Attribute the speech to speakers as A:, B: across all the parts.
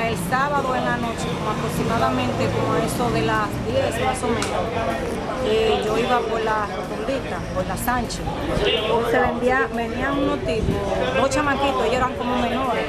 A: el sábado en la noche, como aproximadamente como a eso de las 10 más o menos, yo iba por la Rotondita, por la Sánchez. Venían unos tipos, dos chamaquitos, ellos eran como menores,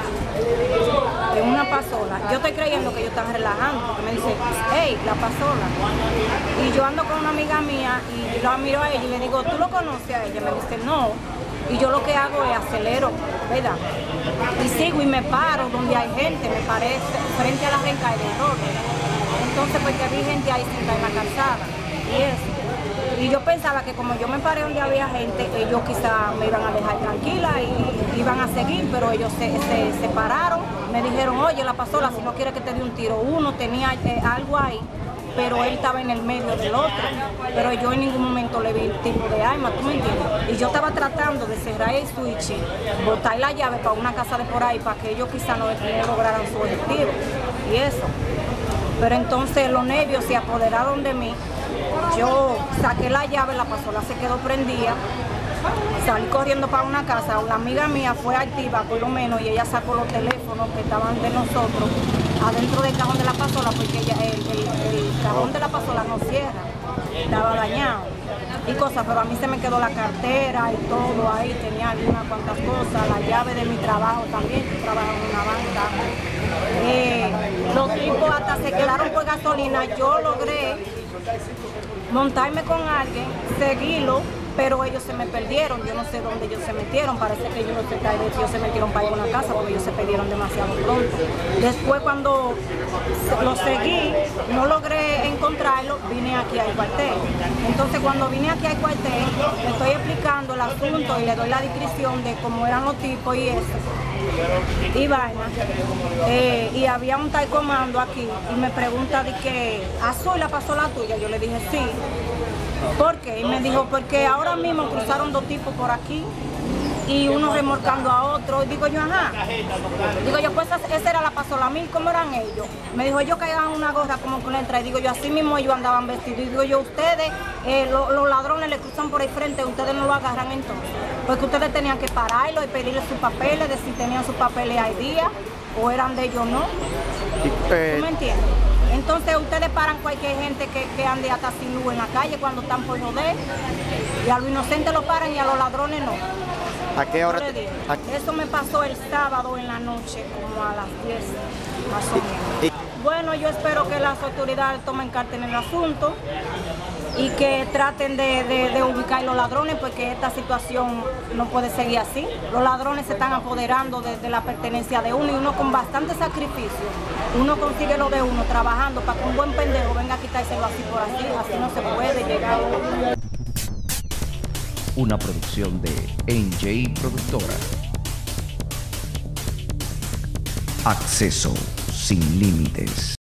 A: en una pasola. Yo estoy creyendo que ellos están relajando, porque me dicen, hey, la pasola. Y yo ando con una amiga mía y la miro a ella y le digo, ¿tú lo conoces a ella? Me dice, no. Y yo lo que hago es acelero, ¿verdad? Y sigo y me paro donde hay gente, me paré frente a la renca del roble. Entonces, porque vi gente ahí sentada en la calzada y eso. Y yo pensaba que como yo me paré donde había gente, ellos quizá me iban a dejar tranquila y iban a seguir, pero ellos se separaron. Me dijeron, oye, la pasola, si no quiere que te dé un tiro. Uno tenía algo ahí, pero él estaba en el medio del otro. Pero yo en ningún momento le vi el tipo de arma, ¿tú me entiendes? Y yo estaba tratando de cerrar el switch, botar la llave para una casa de por ahí, para que ellos quizá no lograran su objetivo. Y eso. Pero entonces los nervios se apoderaron de mí. Yo saqué la llave, la pasola se quedó prendida, salí corriendo para una casa, una amiga mía fue activa por lo menos y ella sacó los teléfonos que estaban de nosotros adentro del cajón de la pasola porque el cajón de la pasola no cierra, estaba dañado y cosas, pero a mí se me quedó la cartera y todo ahí, tenía algunas cuantas cosas, la llave de mi trabajo también, yo trabajo en una banca. Los tipos hasta se quedaron por gasolina, yo logré montarme con alguien, seguirlo, pero ellos se me perdieron, yo no sé dónde ellos se metieron, parece que ellos se metieron para ir a una casa porque ellos se perdieron demasiado pronto. Después cuando lo seguí, no logré encontrarlo, vine aquí al cuartel. Entonces cuando vine aquí al cuartel, le estoy explicando el asunto y le doy la descripción de cómo eran los tipos y eso. Y vaina, y había un tal comando aquí y me pregunta de que Azul la pasó la tuya, yo le dije sí. ¿Por qué? Y me dijo, porque ahora mismo cruzaron dos tipos por aquí y uno remolcando a otro. Y digo yo, ajá. Digo yo, pues esa era la pasola mil, ¿cómo eran ellos? Me dijo, ellos cargaban una gorra como con letra. Y digo yo, así mismo ellos andaban vestidos. Y digo yo, ustedes, los ladrones le cruzan por ahí frente, ustedes no lo agarran entonces. Porque ustedes tenían que pararlo y pedirle sus papeles, de si tenían sus papeles al día o eran de ellos o no. ¿Tú me entiendes? Entonces ustedes paran cualquier gente que ande hasta sin luz en la calle cuando están por joder, y a los inocentes lo paran y a los ladrones no.
B: ¿A qué hora?
A: Eso me pasó el sábado en la noche, como a las 10 más o menos. Bueno, yo espero que las autoridades tomen carta en el asunto y que traten de ubicar a los ladrones, porque esta situación no puede seguir así. Los ladrones se están apoderando de la pertenencia de uno y uno con bastante sacrificio. Uno consigue lo de uno trabajando para que un buen pendejo venga a quitárselo así por así no se puede llegar.
C: Una producción de NJ Productora. Acceso sin límites.